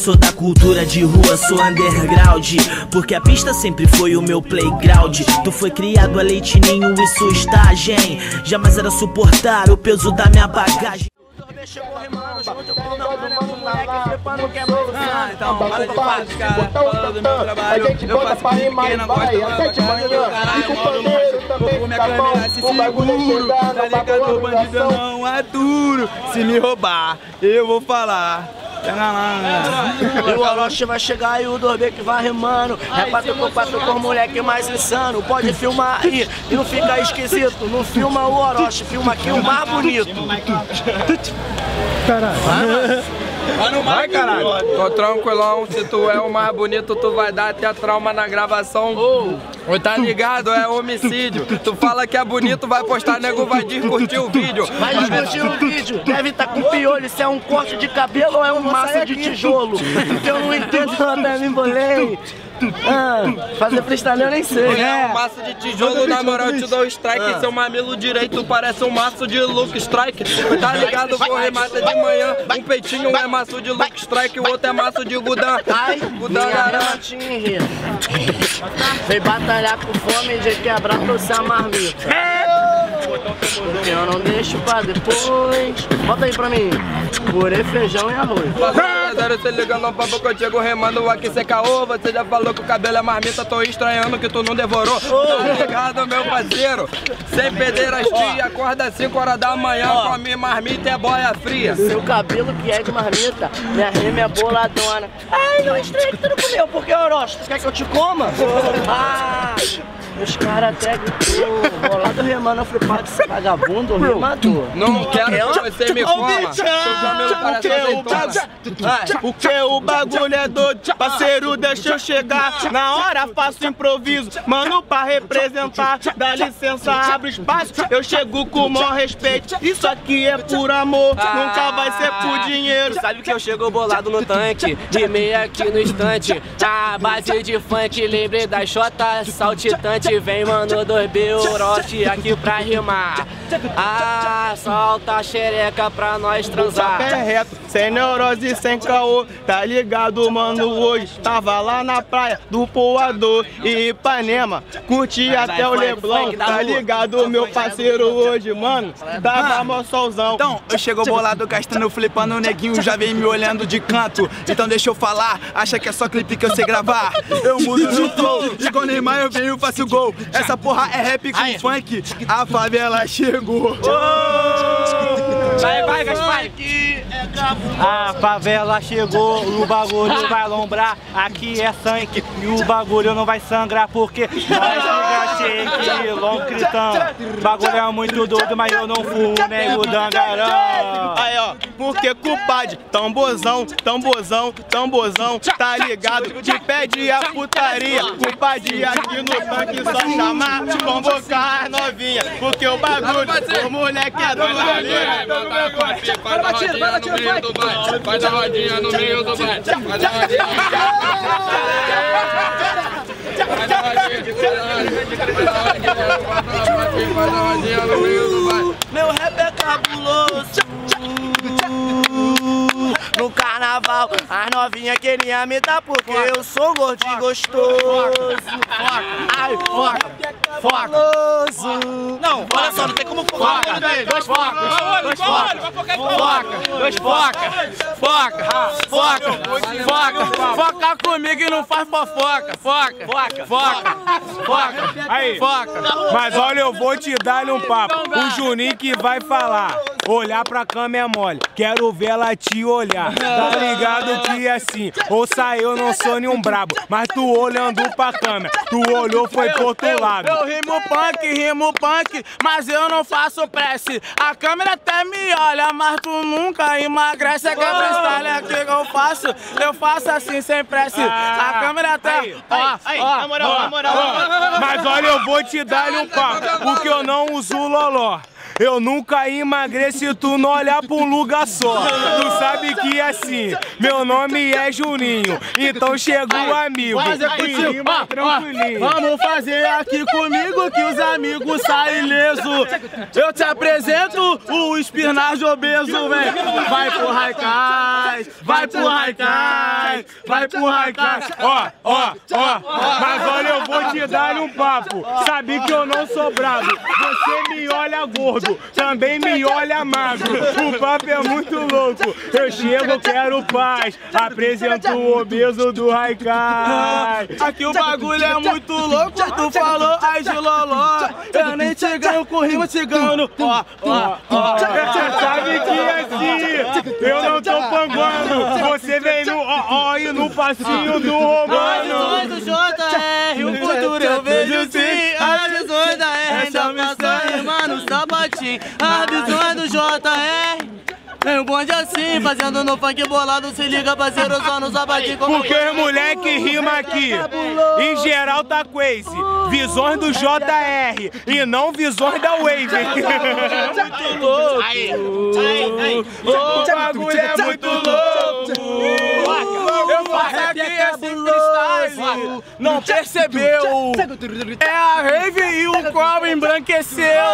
sou da cultura de rua, sou underground, porque a pista sempre foi o meu playground. Tu foi criado a leite ninho e sua estagem, jamais era suportar o peso da minha bagagem. Chegou rimando junto com meu mano, moleque flipando que é mais insano. Então, para de fato, cara, falando do meu trabalho. Eu faço com quem não gosta, mano, do caralho, mano, vou com minha câmera, se seguro, tá ligado, bandido eu não aturo. Se me roubar, eu vou falar. E o Orochi vai chegar e o Dorbê que vai rimando. É 4x4 com o moleque mais insano. Pode filmar aí e não fica esquisito. Não filma o Orochi, filma aqui o mais bonito. Caralho. Vai, caralho. Tô tranquilão, se tu é o mais bonito, tu vai dar até trauma na gravação. Tá ligado? É homicídio. Tu fala que é bonito, vai postar, nego vai discutir o vídeo. Vai discutir o vídeo. Deve estar com piolho, se é um corte de cabelo ou é um maço de tijolo. Porque eu não entendo, eu até me embolei. Fazer freestyle eu nem sei. É um maço de tijolo, na moral eu te dou strike. Seu mamilo direito parece um maço de Luke Strike. Tá ligado? Vou remata de manhã. Um peitinho é maço de Luke Strike, o outro é maço de Gudan. Gudan garantinha. Vem batalhar com fome de quebrar tua marmita. Porque eu não deixo pra depois. Bota aí pra mim. Purê, feijão e arroz. Você liga no papo que eu chego remando aqui cê caô. Você já falou que o cabelo é marmita, tô estranhando que tu não devorou. Tá ligado, meu parceiro? Sem pederastia, acorda às 5 horas da manhã, come marmita é boia fria. Seu cabelo que é de marmita, minha rima é boladona. Ai, não estranho que tu não comeu, porque Orochi, tu quer que eu te coma? Os caras até gritou, bolado remando flipado, esse vagabundo, rimador. Não quero que você me coma, seu camelo parece azeitona. Porque o bagulho é doido, parceiro, deixa eu chegar. Na hora faço improviso, mano, pra representar. Dá licença, abre espaço, eu chego com o maior respeito. Isso aqui é por amor, nunca vai ser por dinheiro. Sabe que eu chego bolado no tanque, de meia aqui no instante. A base de funk, lembrei da Xota saltitante. Vem, mano, Dorbê, Orochi aqui pra rimar. Solta a xereca pra nós transar. Pé reto, sem neurose, sem caô. Tá ligado, mano, hoje tava lá na praia do Poador e Ipanema. Curti até o Leblon, tá ligado, meu parceiro, hoje, mano. Tava mó solzão. Então, eu chego bolado, gastando, flipando, o neguinho já vem me olhando de canto. Então deixa eu falar, acha que é só clipe que eu sei gravar? Eu mudo no flow, e com o Neymar eu venho e faço gol. Essa porra é rap com funk, a favela chegou. Vai, Gaspar. A favela chegou, o bagulho vai lombrar. Aqui é sangue e o bagulho não vai sangrar, porque nós shake, long critão. Bagulho é muito doido, mas eu não fumo, nem o dangarão. Aí ó, porque culpade, tambozão, tambozão, tambozão, tá ligado? Te pede a putaria, culpade aqui no tanque, só chamar, convocar as novinhas, porque o bagulho, o moleque é do Faz a rodinha no meio do baile. Faz a rodinha no meio do baile. Meu rap é cabuloso. No carnaval, as novinhas queriam me dar porque eu sou gordinho gostoso. Ai, foca. Não, olha só, não tem como focar. Dois focas. Foca comigo e não faz fofoca. Foca. Aí, mas olha, eu vou te dar um papo. O Juninho que vai falar. Olhar pra cama é mole, quero ver ela te olhar. Tá ligado que assim, ouça, eu não sou nenhum brabo, mas tu olhando pra câmera, tu olhou foi pro outro lado. Eu rimo punk, mas eu não faço prece. A câmera até me olha, mas tu nunca emagrece. É que a freestyle aqui que eu faço assim sem prece. A câmera até... Na moral. Mas olha, eu vou te dar um papo, porque eu não uso loló. Eu nunca emagreci se tu não olhar pra um lugar só. Tu sabe que assim, meu nome é Juninho, então chegou o amigo. Vamos fazer aqui comigo que os amigos saem ileso. Eu te apresento o espinafre obeso, velho. Vai pro Raikais. Raikais, vai pro Raikais. Ó. Mas olha, eu vou te dar um papo. Sabe que eu não sou bravo. Você me olha gordo, também me olha magro. O papo é muito louco. Eu chego, quero paz. Apresento o obeso do Raikais. Aqui o bagulho é muito louco. Tu falou, ai de loló. Eu nem te ganho com rima, te ganho no Você sabe que assim, eu não tô panguando. Você vem no ó e no passinho do romano. As visões do JR, o futuro eu vejo sim. As visões da R, ainda passa rima no sapatinho. As visões do JR. Vem um bonde assim, fazendo no funk bolado, se liga parceiro, só no sapatinho. Porque os moleque rima aqui, em geral tá com esse. Visões do JR e não visões da Wave. Muito louco. O bagulho é muito louco. Eu faço aqui esse freestyle, não percebeu? É a Rave e o qual embranqueceu.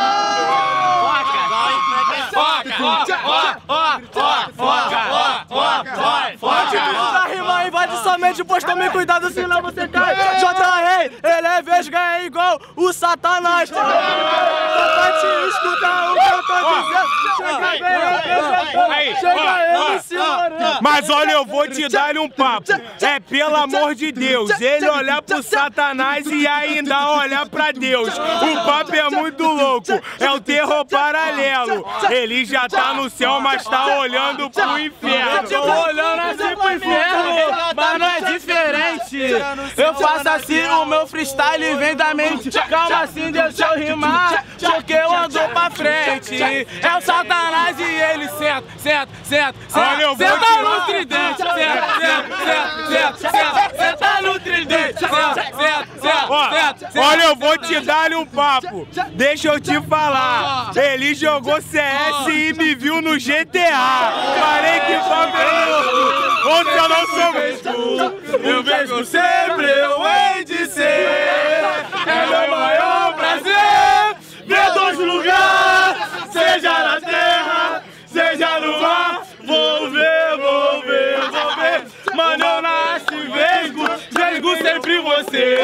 Foca, rima invade sua mente, pois tome cuidado, senão você cai. JR, ele é vesga, é igual o Satanás. Só pra te escutar o que eu tô dizendo. Chega ele se morando. Mas olha, eu vou te dar um papo. É pelo amor de Deus, ele olhar pro Satanás e ainda olhar pra Deus. O papo é muito louco, é o terror paralelo. Ele já tá no céu, mas tá olhando pro inferno. Eu tô olhando assim pro inferno, mas não é diferente. Eu faço assim, o meu freestyle vem da mente. Calma assim, deixa eu rimar, porque eu ando pra frente. É o Satanás e ele senta. Olha, eu vou Senta tirar. no tridente, senta no tridente, Olha, eu vou te dar um papo. Deixa eu te falar. Ele jogou CS e me viu no GTA. Parei que papo é louco. Ontem eu não sou mesmo. eu vejo sempre, eu hei de ser. É meu maior prazer ver dois lugares, seja na terra, seja no mar. Vou ver. Mano, eu nasci vesgo sempre você.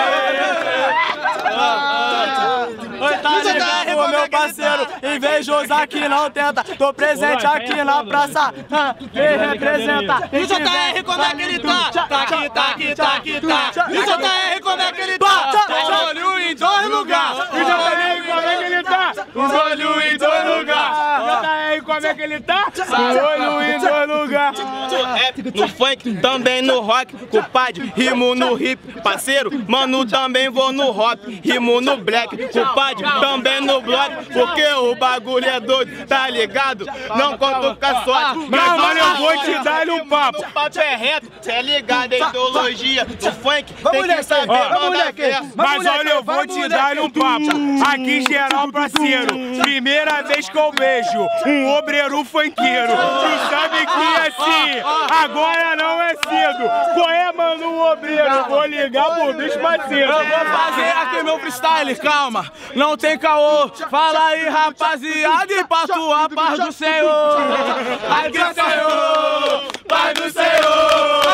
Oi, tá ligado, meu parceiro, invejoso aqui não tenta. Tô presente aqui na praça, quem representa? E o JR, como é que ele tá? Tá aqui. E o JR, como é que ele tá? Os olhos em dois lugares. E o JR, como é que ele tá? Os olhos em dois lugares. JR, como é que ele tá? Olho em dois lugares. No funk, também no rock, compadre, rimo no hip, parceiro, mano, também vou no rock, rimo no black, compadre, também no block, porque o bagulho é doido, tá ligado? Não conto com a sorte, Mas olha, eu vou te dar um papo. o papo é reto, cê é ligado, é ideologia, no funk, tem que saber, manda verso. Mas olha, eu vou te dar um papo. Aqui geral, parceiro. Primeira vez que eu vejo um obreiro funkeiro. Tu sabe que é assim, agora não é cedo. Qual é, mano, o obreiro? Vou ligar pro bicho mais cedo. Eu vou fazer aqui meu freestyle, calma, não tem caô. Fala aí, rapaziada, e pra tua paz do Senhor. Aqui, Senhor, paz do Senhor.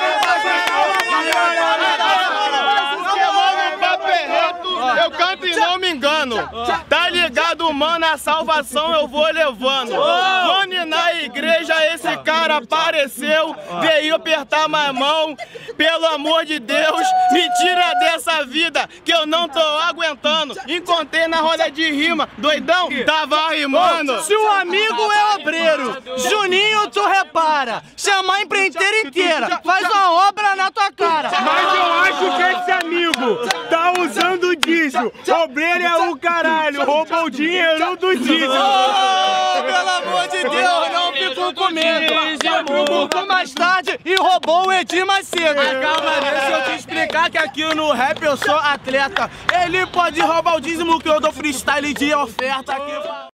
Eu canto e não me engano. Tá ligado, mano? A salvação eu vou levando. Mano, e na igreja esse cara apareceu. Veio apertar minha mão. Pelo amor de Deus, me tira dessa vida que eu não tô aguentando. Encontrei na roda de rima, doidão, tava rimando. Se o amigo é obreiro, Juninho, tu repara. Chama a empreiteira inteira, faz uma obra na tua cara. Mas eu acho que esse amigo tá usando diesel. Obreiro é o caralho, roubou o dinheiro do diesel. Oh, pelo amor de Deus, não ficou com medo. Ficou mais tarde e roubou o Edir mais cedo. Calma, deixa eu te explicar que aqui no rap eu sou atleta. Ele pode roubar o dízimo que eu dou freestyle de oferta aqui.